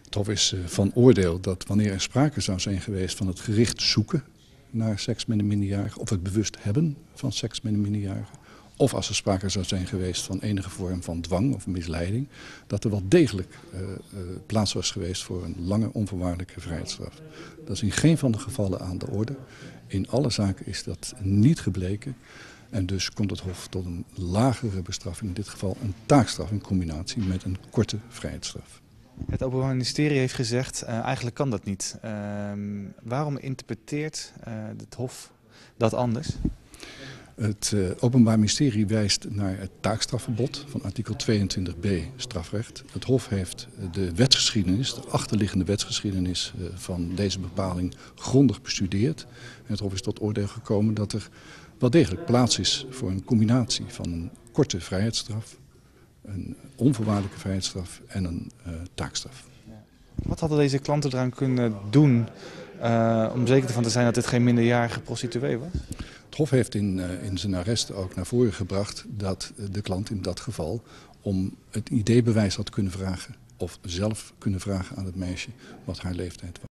Het Hof is van oordeel dat wanneer er sprake zou zijn geweest van het gericht zoeken naar seks met een minderjarige, of het bewust hebben van seks met een minderjarige, of als er sprake zou zijn geweest van enige vorm van dwang of misleiding, dat er wel degelijk plaats was geweest voor een lange onvoorwaardelijke vrijheidsstraf. Dat is in geen van de gevallen aan de orde. In alle zaken is dat niet gebleken. En dus komt het Hof tot een lagere bestraffing, in dit geval een taakstraf in combinatie met een korte vrijheidsstraf. Het Openbaar Ministerie heeft gezegd, eigenlijk kan dat niet. Waarom interpreteert het Hof dat anders? Het Openbaar Ministerie wijst naar het taakstrafverbod van artikel 22b strafrecht. Het Hof heeft de wetsgeschiedenis, de achterliggende wetsgeschiedenis van deze bepaling grondig bestudeerd. En het Hof is tot oordeel gekomen dat er wel degelijk plaats is voor een combinatie van een korte vrijheidsstraf, een onvoorwaardelijke vrijheidsstraf en een taakstraf. Wat hadden deze klanten eraan kunnen doen om zeker ervan te zijn dat dit geen minderjarige prostituee was? Het Hof heeft in zijn arrest ook naar voren gebracht dat de klant in dat geval om het ID-bewijs had kunnen vragen of zelf kunnen vragen aan het meisje wat haar leeftijd was.